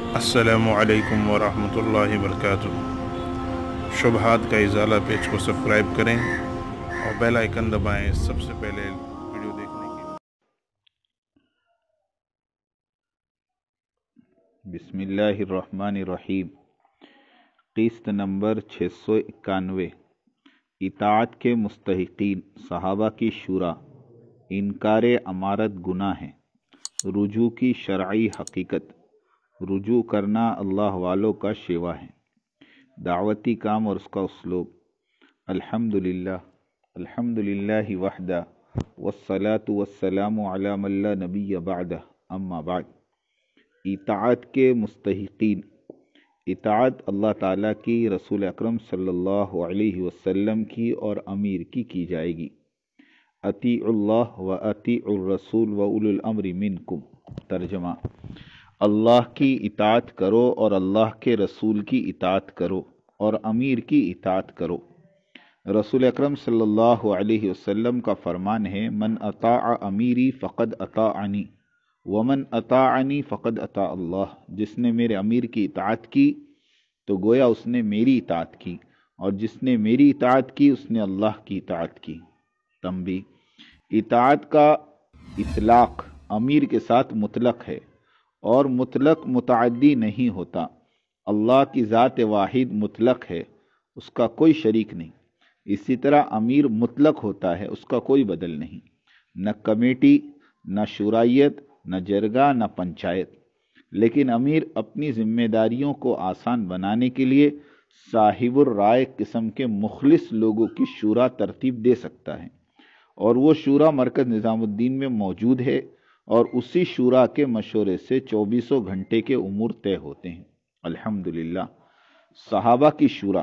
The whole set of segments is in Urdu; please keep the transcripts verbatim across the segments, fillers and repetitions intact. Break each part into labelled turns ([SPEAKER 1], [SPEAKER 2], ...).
[SPEAKER 1] अस्सलामु अलैकुम वरहमतुल्लाहि वबरकातुहू। शुबहात का इजाला पेज को सब्सक्राइब करें और बेल आइकन दबाएं सबसे पहले वीडियो देखने के लिए।
[SPEAKER 2] बिस्मिल्लाहिर्रहमानिर्रहीम। किस्त नंबर छः सौ इक्यानवे। इताअत के मुस्तहिकीन सहाबा की शुरा। इनकार अमारत गुनाह है। रुजू की शरई हकीकत। रुजू करना अल्लाह वालों का शेवा है। दावती काम और उसका उसलूब। अल्हम्दुलिल्लाह अल्हम्दुलिल्लाहि वहदा वस्सलातु वस्सलामु अला मन ला नबिय्य बअदह, अम्मा बाद। इताअत के मुस्तहिकीन। इताअत अल्लाह ताला की, रसूल अकरम सल्लल्लाहु अलैहि वसल्लम की और अमीर की की जाएगी। अतीउल्लाह व अतीउर रसूल व उलुल अम्रि मिनकुम। तर्जमा: अल्लाह की इताअत करो और अल्लाह के रसूल की इताअत करो और अमीर की इताअत करो। रसूल अकरम सल्लल्लाहु अलैहि वसल्लम का फरमान है, मन अताअ अमीरी फ़क़द अताअनी वमन अताअनी फ़क़द अता अल्लाह। जिसने मेरे अमीर की इताअत की तो गोया उसने मेरी इताअत की, और जिसने मेरी इताअत की उसने अल्लाह की इताअत की। तंबी: इताअत का इतलाक़ अमीर के साथ मुतलक है और मुतलक मुतअद्दी नहीं होता। अल्लाह की ज़ात वाहिद मुतलक है, उसका कोई शरीक नहीं। इसी तरह अमीर मुतलक होता है, उसका कोई बदल नहीं। न कमेटी, न शुरायत, न जरगा, न पंचायत। लेकिन अमीर अपनी जिम्मेदारियों को आसान बनाने के लिए साहिबुर राय किस्म के मुखलिस लोगों की शुरा तरतीब दे सकता है, और वो शुरा मरकज निज़ामुद्दीन में मौजूद है, और उसी शुरा के मशवरे से चौबीसों घंटे के उमूर तय होते हैं। अल्हम्दुलिल्लाह। सहाबा की शुरा।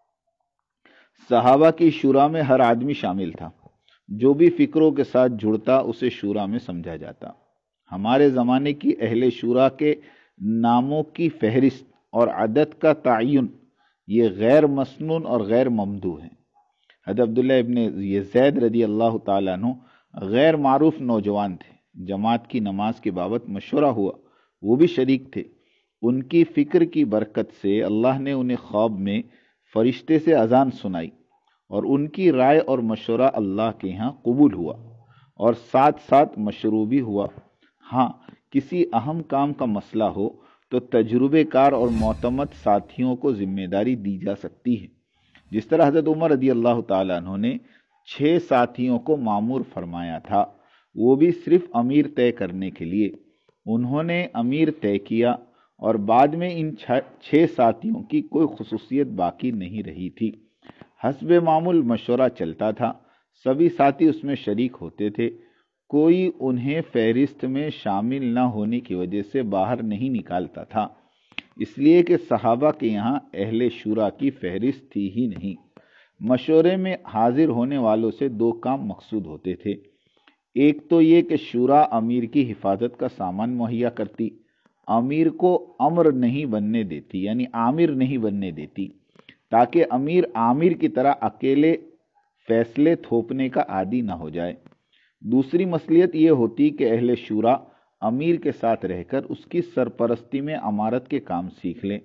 [SPEAKER 2] सहाबा की शुरा में हर आदमी शामिल था। जो भी फिक्रों के साथ जुड़ता उसे शुरा में समझा जाता। हमारे ज़माने की अहले शुरा के नामों की फहरिस्त और अदद का तयन ये गैर मसनून और गैर ममदू है। हज़रत अब्दुल्लाह इब्ने यज़ीद रज़ी अल्लाह ताला अन्हु गैर मारूफ नौजवान थे। जमात की नमाज के बाबत मशवरा हुआ, वो भी शरीक थे। उनकी फ़िक्र की बरकत से अल्लाह ने उन्हें ख्वाब में फरिश्ते से अजान सुनाई, और उनकी राय और मशवरा अल्लाह के यहाँ कबूल हुआ और साथ साथ मशरू भी हुआ। हाँ, किसी अहम काम का मसला हो तो तजुर्बेकार और मोतमद साथियों को जिम्मेदारी दी जा सकती है। जिस तरह हज़रत उमर रज़ी अल्लाह ताला अन्हु ने छः साथियों को मामूर फरमाया था, वो भी सिर्फ अमीर तय करने के लिए। उन्होंने अमीर तय किया और बाद में इन छः साथियों की कोई खुसूसियत बाकी नहीं रही थी। हस्बे मामूल मशवरा चलता था, सभी साथी उसमें शरीक होते थे। कोई उन्हें फहरिस्त में शामिल न होने की वजह से बाहर नहीं निकालता था, इसलिए कि सहाबा के यहाँ अहले शुरा की फहरिस्त थी ही नहीं। मशवरे में हाजिर होने वालों से दो काम मकसूद होते थे। एक तो ये कि शुरा अमीर की हिफाजत का सामान मुहैया करती, अमीर को अम्र नहीं बनने देती, यानी आमिर नहीं बनने देती, ताकि अमीर आमिर की तरह अकेले फैसले थोपने का आदी न हो जाए। दूसरी मसलियत ये होती कि अहले शुरा अमीर के साथ रहकर उसकी सरपरस्ती में अमारत के काम सीख लें।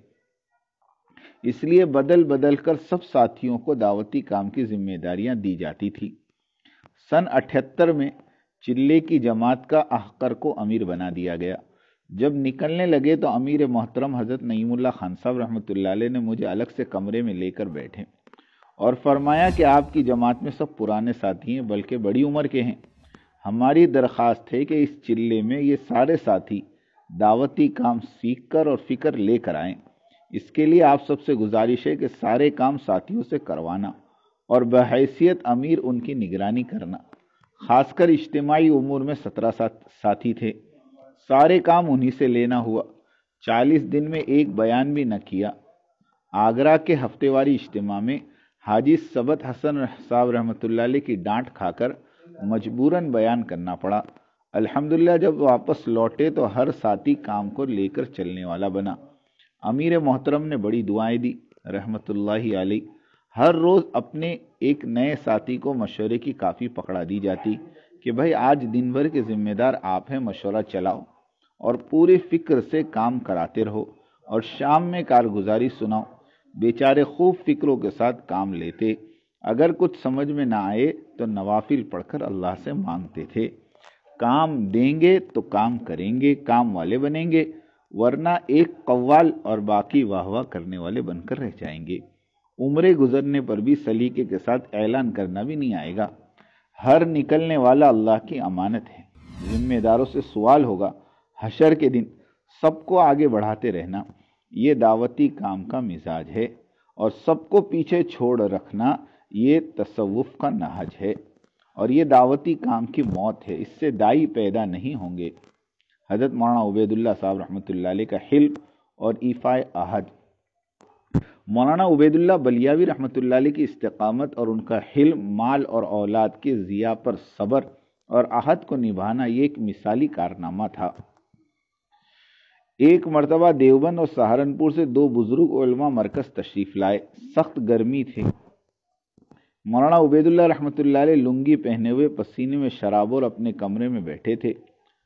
[SPEAKER 2] इसलिए बदल बदल कर सब साथियों को दावती काम की जिम्मेदारियां दी जाती थी। सन अठहत्तर में चिल्ले की जमात का अहकर को अमीर बना दिया गया। जब निकलने लगे तो अमीर मोहतरम हज़रत नईमुल्लाह खान साहब रहमतुल्लाह अलैह ने मुझे अलग से कमरे में लेकर बैठे और फरमाया कि आपकी जमात में सब पुराने साथी हैं, बल्कि बड़ी उम्र के हैं। हमारी दरख्वास्त है कि इस चिल्ले में ये सारे साथी दावती काम सीख कर और फिक्र लेकर आएँ। इसके लिए आप सबसे गुजारिश है कि सारे काम साथियों से करवाना और बहैसियत अमीर उनकी निगरानी करना। खासकर इज्तिमाई उमूर में सत्रह साथी थे, सारे काम उन्हीं से लेना हुआ। चालीस दिन में एक बयान भी न किया। आगरा के हफ्तेवारी इज्तिमा में हाजी सबत हसन साहब रहमतुल्लाह अलैह की डांट खाकर मजबूरन बयान करना पड़ा। अल्हम्दुलिल्लाह जब वापस लौटे तो हर साथी काम को लेकर चलने वाला बना। अमीर मोहतरम ने बड़ी दुआएं दी रहमतुल्लाहि अलैह। हर रोज़ अपने एक नए साथी को मशवरे की काफ़ी पकड़ा दी जाती कि भाई आज दिन भर के जिम्मेदार आप हैं, मशवरा चलाओ और पूरी फिक्र से काम कराते रहो। اور شام میں کارگزاری سناؤ۔ بیچارے خوب فکروں کے ساتھ کام لیتے، اگر کچھ سمجھ میں نہ آئے تو نوافل پڑھ کر اللہ سے مانگتے تھے۔ کام دیں گے تو کام کریں گے، کام والے بنیں گے، ورنہ ایک قوال اور باقی واہ واہ کرنے والے بن کر رہ جائیں گے۔ عمریں گزرنے پر بھی سلیقے کے ساتھ اعلان کرنا بھی نہیں آئے گا۔ ہر نکلنے والا اللہ کی امانت ہے، ذمہ داروں سے سوال ہوگا۔ حشر کے دن سب کو آگے بڑھاتے رہنا، یہ دعوتی کام کا مزاج ہے، اور سب کو پیچھے چھوڑ رکھنا یہ تصوف کا نہج ہے، اور یہ دعوتی کام کی موت ہے، اس سے دائی پیدا نہیں ہوں گے۔ حضرت مولانا عبید اللہ صاحب رحمۃ اللہ علیہ کا حلم اور ایفائے عہد۔ مولانا عبید اللہ بلیاوی رحمۃ اللہ علیہ کی استقامت اور ان کا حلم، مال اور اولاد کے ضیاع پر صبر اور عہد کو نبھانا یہ ایک مثالی کارنامہ تھا۔ ایک مرتبہ دیوبند اور سہارنپور سے دو بزرگ علماء مرکز تشریف لائے۔ سخت گرمی تھی۔ مولانا عبید اللہ رحمۃ اللہ علیہ لنگی پہنے ہوئے پسینے میں شرابور اپنے کمرے میں بیٹھے تھے۔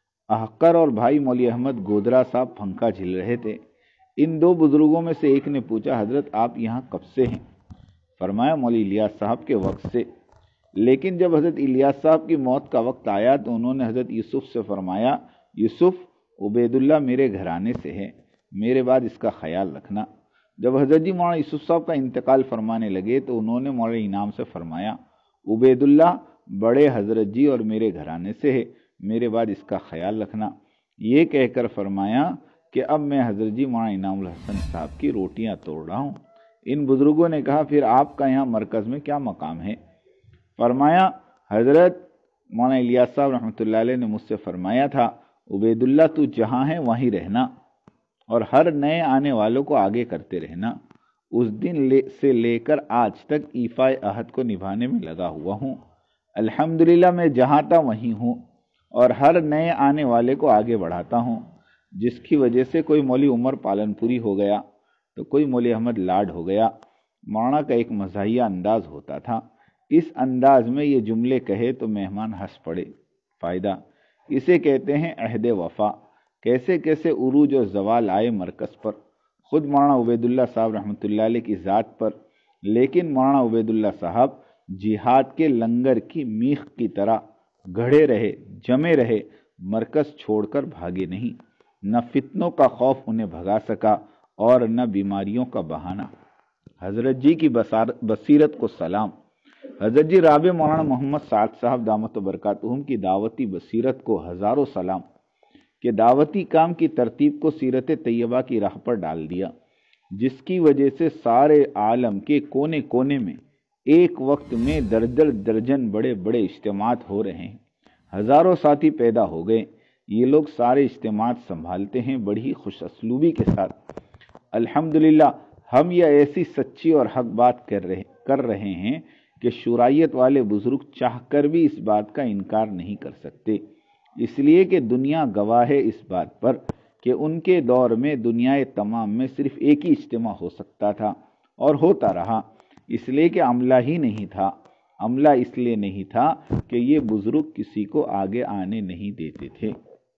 [SPEAKER 2] احقر اور بھائی مولوی احمد گودرا صاحب پنکھا جھل رہے تھے۔ ان دو بزرگوں میں سے ایک نے پوچھا، حضرت آپ یہاں کب سے ہیں؟ فرمایا، مولوی الیاس صاحب کے وقت سے۔ لیکن جب حضرت الیاس صاحب کی موت کا وقت آیا تو انہوں نے حضرت یوسف سے فرمایا، یوسف، عبید اللہ میرے گھرانے سے ہے، میرے بعد اس کا خیال رکھنا۔ جب حضرت جی مولانا یوسف صاحب کا انتقال فرمانے لگے تو انہوں نے مولانا انعام سے فرمایا، عبید اللہ بڑے حضرت جی اور میرے گھرانے سے ہے، میرے بعد اس کا خیال رکھنا۔ یہ کہہ کر فرمایا کہ اب میں حضرت جی مولانا انعام الحسن صاحب کی روٹیاں توڑ رہا ہوں۔ ان بزرگوں نے کہا، پھر آپ کا یہاں مرکز میں کیا مقام ہے؟ فرمایا، حضرت مولانا الیاس صاحب رحمۃ اللہ علیہ نے مجھ سے فرمایا تھا، عبید اللہ تو جہاں ہے وہیں رہنا، اور ہر نئے آنے والوں کو آگے کرتے رہنا۔ اس دن لے سے لے کر آج تک ایفائے عہد کو نبھانے میں لگا ہوا ہوں۔ الحمدللہ میں جہاں تھا وہیں ہوں، اور ہر نئے آنے والے کو آگے بڑھاتا ہوں، جس کی وجہ سے کوئی مولوی عمر پالن پوری ہو گیا تو کوئی مولوی احمد لاڈ ہو گیا۔ مولانا کا ایک مزاحیہ انداز ہوتا تھا، اس انداز میں یہ جملے کہے تو مہمان ہنس پڑے۔ فائدہ، اسے کہتے ہیں عہد وفا۔ کیسے کیسے عروج اور زوال آئے مرکز پر، خود مولانا عبید اللہ صاحب رحمۃ اللہ علیہ کی ذات پر، لیکن مولانا عبید اللہ صاحب جہاد کے لنگر کی میخ کی طرح گھڑے رہے، جمے رہے، مرکز چھوڑ کر بھاگے نہیں۔ نہ فتنوں کا خوف انہیں بھگا سکا اور نہ بیماریوں کا بہانہ۔ حضرت جی کی بصیرت کو سلام۔ حضرت جی رابع مولانا محمد سعد صاحب دامت برکاتہم کی دعوتی بصیرت کو ہزاروں سلام، کہ دعوتی کام کی ترتیب کو سیرت طیبہ کی راہ پر ڈال دیا، جس کی وجہ سے سارے عالم کے کونے کونے میں ایک وقت میں درجن درجن بڑے بڑے اجتماعات ہو رہے ہیں، ہزاروں ساتھی پیدا ہو گئے۔ یہ لوگ سارے اجتماعات سنبھالتے ہیں بڑی ہی خوش اسلوبی کے ساتھ۔ الحمدللہ ہم یہ ایسی سچی اور حق بات کر رہے کر رہے ہیں کہ شورائیت والے بزرگ چاہ کر بھی اس بات کا انکار نہیں کر سکتے، اس لیے کہ دنیا گواہ ہے اس بات پر کہ ان کے دور میں دنیا تمام میں صرف ایک ہی اجتماع ہو سکتا تھا، اور ہوتا رہا، اس لیے کہ عملہ ہی نہیں تھا۔ عملہ اس لیے نہیں تھا کہ یہ بزرگ کسی کو آگے آنے نہیں دیتے تھے۔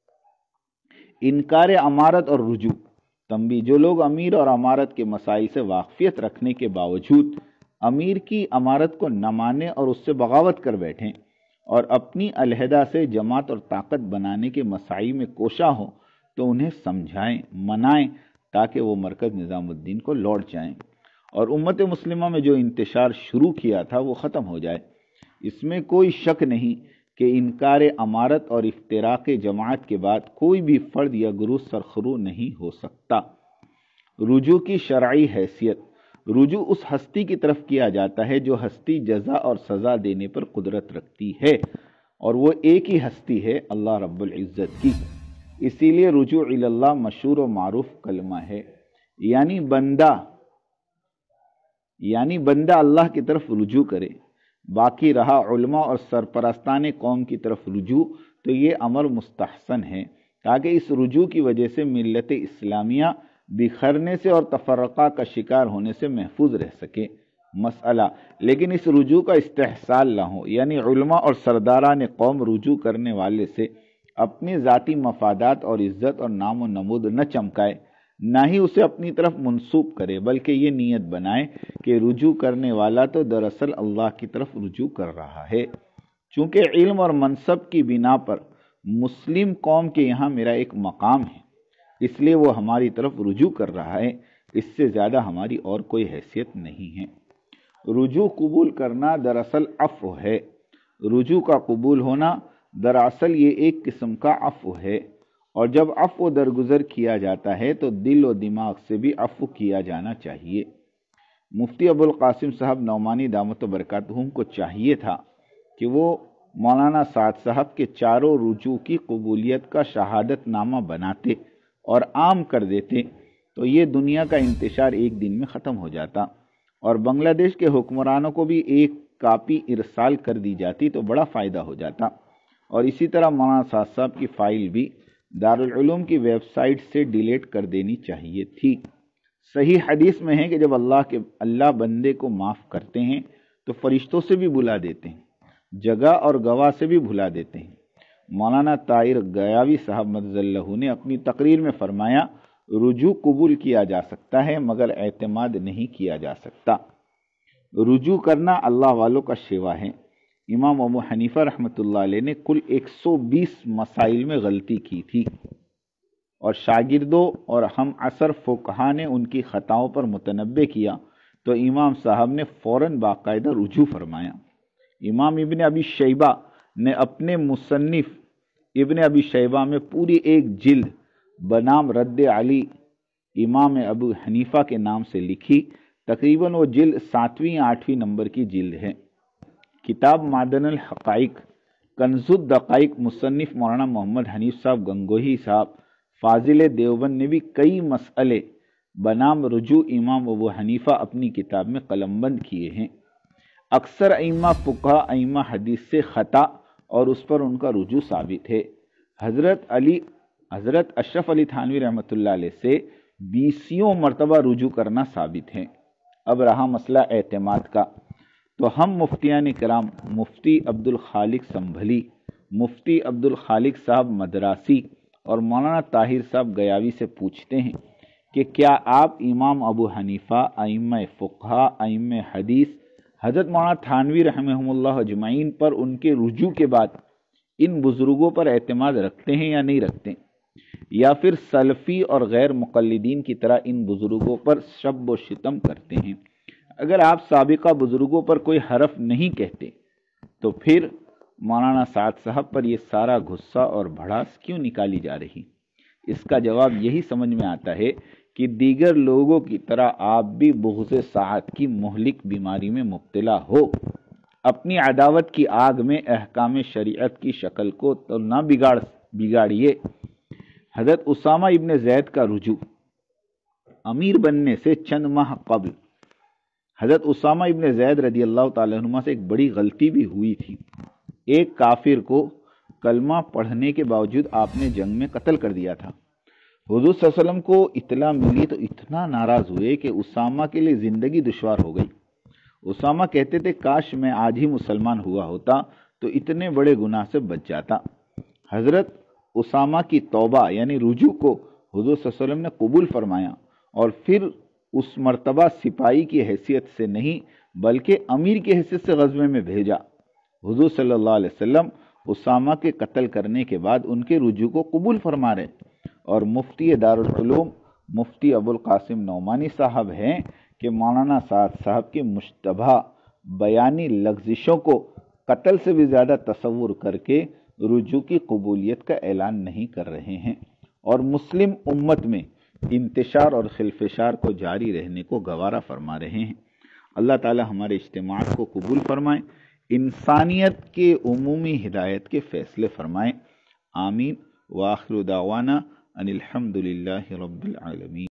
[SPEAKER 2] انکار امارت اور رجوع تنبیہ، جو لوگ امیر اور امارت کے مسائل سے واقفیت رکھنے کے باوجود امیر کی امارت کو نہ مانے اور اس سے بغاوت کر بیٹھیں، اور اپنی علیحدہ سے جماعت اور طاقت بنانے کے مساعی میں کوشاں ہوں، تو انہیں سمجھائیں، منائیں، تاکہ وہ مرکز نظام الدین کو لوٹ جائیں، اور امت مسلمہ میں جو انتشار شروع کیا تھا وہ ختم ہو جائے۔ اس میں کوئی شک نہیں کہ انکار امارت اور افتراق جماعت کے بعد کوئی بھی فرد یا گروہ سرخرو نہیں ہو سکتا۔ رجوع کی شرعی حیثیت، رجوع اس ہستی کی طرف کیا جاتا ہے جو ہستی جزا اور سزا دینے پر قدرت رکھتی ہے، اور وہ ایک ہی ہستی ہے، اللہ رب العزت کی۔ اسی لیے رجوع الی اللہ مشہور و معروف کلمہ ہے، یعنی بندہ یعنی بندہ اللہ کی طرف رجوع کرے۔ باقی رہا علماء اور سرپرستان قوم کی طرف رجوع، تو یہ امر مستحسن ہے، تاکہ اس رجوع کی وجہ سے ملت اسلامیہ بکھرنے سے اور تفرقہ کا شکار ہونے سے محفوظ رہ سکے۔ مسئلہ، لیکن اس رجوع کا استحصال نہ ہو، یعنی علماء اور سرداران قوم رجوع کرنے والے سے اپنی ذاتی مفادات اور عزت اور نام و نمود نہ چمکائے، نہ ہی اسے اپنی طرف منسوب کرے، بلکہ یہ نیت بنائے کہ رجوع کرنے والا تو دراصل اللہ کی طرف رجوع کر رہا ہے۔ چونکہ علم اور منصب کی بنا پر مسلم قوم کے یہاں میرا ایک مقام ہے، اس لیے وہ ہماری طرف رجوع کر رہا ہے، اس سے زیادہ ہماری اور کوئی حیثیت نہیں ہے۔ رجوع قبول کرنا دراصل عفو ہے۔ رجوع کا قبول ہونا دراصل یہ ایک قسم کا عفو ہے، اور جب عفو درگزر کیا جاتا ہے تو دل و دماغ سے بھی عفو کیا جانا چاہیے۔ مفتی ابو القاسم صاحب نعمانی دامت برکاتہم کو چاہیے تھا کہ وہ مولانا سعد صاحب کے چاروں رجوع کی قبولیت کا شہادت نامہ بناتے اور عام کر دیتے تو یہ دنیا کا انتشار ایک دن میں ختم ہو جاتا، اور بنگلہ دیش کے حکمرانوں کو بھی ایک کاپی ارسال کر دی جاتی تو بڑا فائدہ ہو جاتا، اور اسی طرح مولانا سعد صاحب کی فائل بھی دارالعلوم کی ویب سائٹ سے ڈیلیٹ کر دینی چاہیے تھی۔ صحیح حدیث میں ہے کہ جب اللہ کے اللہ بندے کو معاف کرتے ہیں تو فرشتوں سے بھی بلا دیتے ہیں، جگہ اور گواہ سے بھی بھلا دیتے ہیں۔ مولانا طاہر گیاوی صاحب مدد اللہ نے اپنی تقریر میں فرمایا، رجوع قبول کیا جا سکتا ہے مگر اعتماد نہیں کیا جا سکتا۔ رجوع کرنا اللہ والوں کا شیوا ہے۔ امام ابو حنیفہ رحمۃ اللہ علیہ نے کل ایک سو بیس مسائل میں غلطی کی تھی، اور شاگردوں اور ہم عصر فقہا نے ان کی خطاؤں پر متنبہ کیا تو امام صاحب نے فوراً باقاعدہ رجوع فرمایا۔ امام ابن ابی شیبہ نے اپنے مصنف ابن ابی شیبہ میں پوری ایک جلد بنام رد علی امام ابو حنیفہ کے نام سے لکھی، تقریباً وہ جلد ساتویں آٹھویں نمبر کی جلد ہے۔ کتاب معدن الحقائق کنز الدقائق مصنف مولانا محمد حنیف صاحب گنگوہی صاحب فاضل دیوبند نے بھی کئی مسئلے بنام رجوع امام ابو حنیفہ اپنی کتاب میں قلم بند کیے ہیں۔ اکثر ائمہ فقہا ائمہ حدیث سے خطا اور اس پر ان کا رجوع ثابت ہے۔ حضرت علی حضرت اشرف علی تھانوی رحمۃ اللہ علیہ سے بیسیوں مرتبہ رجوع کرنا ثابت ہے۔ اب رہا مسئلہ اعتماد کا، تو ہم مفتیان کرام مفتی عبد الخالق سنبھلی، مفتی عبد الخالق صاحب مدراسی اور مولانا طاہر صاحب گیاوی سے پوچھتے ہیں کہ کیا آپ امام ابو حنیفہ، ائمہ فقہا، ائمہ حدیث، حضرت مولانا تھانوی رحمہم اللہ اجمعین پر ان کے رجوع کے بعد ان بزرگوں پر اعتماد رکھتے ہیں یا نہیں رکھتے، یا پھر سلفی اور غیر مقلدین کی طرح ان بزرگوں پر شب و شتم کرتے ہیں؟ اگر آپ سابقہ بزرگوں پر کوئی حرف نہیں کہتے تو پھر مولانا سعد صاحب پر یہ سارا غصہ اور بھڑاس کیوں نکالی جا رہی؟ اس کا جواب یہی سمجھ میں آتا ہے کہ دیگر لوگوں کی طرح آپ بھی بغض سعد کی مہلک بیماری میں مبتلا ہو۔ اپنی عداوت کی آگ میں احکام شریعت کی شکل کو تو نہ بگاڑ بگاڑیے۔ حضرت اسامہ ابن زید کا رجوع امیر بننے سے چند ماہ قبل حضرت اسامہ ابن زید رضی اللہ تعالیٰ عنہ سے ایک بڑی غلطی بھی ہوئی تھی۔ ایک کافر کو کلمہ پڑھنے کے باوجود آپ نے جنگ میں قتل کر دیا تھا۔ حضور صلی اللہ علیہ وسلم کو اطلاع ملی تو اتنا ناراض ہوئے کہ اسامہ کے لیے زندگی دشوار ہو گئی۔ اسامہ کہتے تھے کاش میں آج ہی مسلمان ہوا ہوتا تو اتنے بڑے گناہ سے بچ جاتا۔ حضرت اسامہ کی توبہ یعنی رجوع کو حضور صلی اللہ علیہ وسلم نے قبول فرمایا، اور پھر اس مرتبہ سپاہی کی حیثیت سے نہیں بلکہ امیر کی حیثیت سے غزوے میں بھیجا۔ حضور صلی اللہ علیہ وسلم اسامہ کے قتل کرنے کے بعد ان کے رجوع کو قبول فرما رہے، اور مفتی دارالعلوم مفتی ابو القاسم نعمانی صاحب ہیں کہ مولانا سعد صاحب کے مشتبہ بیانی لغزشوں کو قتل سے بھی زیادہ تصور کر کے رجوع کی قبولیت کا اعلان نہیں کر رہے ہیں، اور مسلم امت میں انتشار اور خلفشار کو جاری رہنے کو گوارا فرما رہے ہیں۔ اللہ تعالی ہمارے اجتماعات کو قبول فرمائیں، انسانیت کے عمومی ہدایت کے فیصلے فرمائیں۔ آمین۔ وآخر دعوانا ان الحمد للہ رب العالمین۔